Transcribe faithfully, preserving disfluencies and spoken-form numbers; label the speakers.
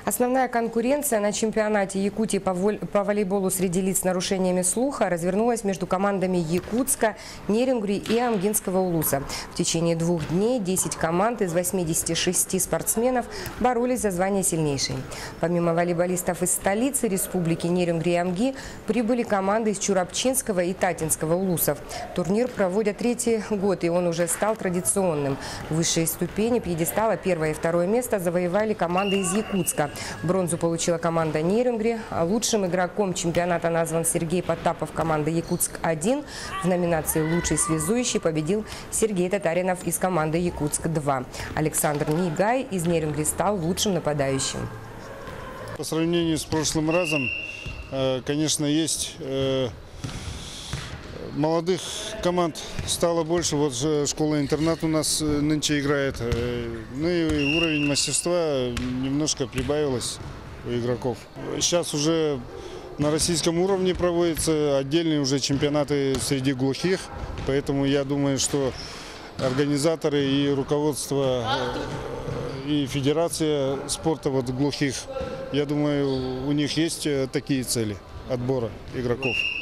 Speaker 1: Основная конкуренция на чемпионате Якутии по, воль... по волейболу среди лиц с нарушениями слуха развернулась между командами Якутска, Нерюнгри и Амгинского улуса. В течение двух дней десять команд из восьмидесяти шести спортсменов боролись за звание сильнейшей. Помимо волейболистов из столицы республики Нерюнгри и Амги, прибыли команды из Чурапчинского и Татинского улусов. Турнир проводят третий год, и он уже стал традиционным. Высшие ступени пьедестала первое и второе место завоевали команды из Якутска. Бронзу получила команда Нерюнгри. Лучшим игроком чемпионата назван Сергей Потапов, команда Якутск один. В номинации «Лучший связующий» победил Сергей Татаринов из команды Якутск-два. Александр Нигай из Нерюнгри стал лучшим нападающим.
Speaker 2: По сравнению с прошлым разом, конечно, есть молодых команд стало больше. Вот школа-интернат у нас нынче играет. Ну и уровень мастерства немножко прибавилось у игроков. Сейчас уже на российском уровне проводятся отдельные уже чемпионаты среди глухих. Поэтому я думаю, что организаторы и руководство, и федерация спорта вот глухих, я думаю, у них есть такие цели отбора игроков.